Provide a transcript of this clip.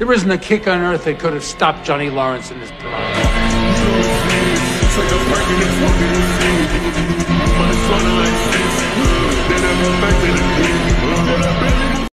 There isn't a kick on earth that could have stopped Johnny Lawrence in his prime.